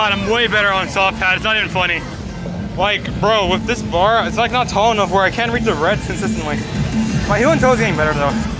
God, I'm way better on soft pad. It's not even funny. Like, bro, with this bar, it's like not tall enough where I can't reach the reds consistently. My heel and toe is getting better though.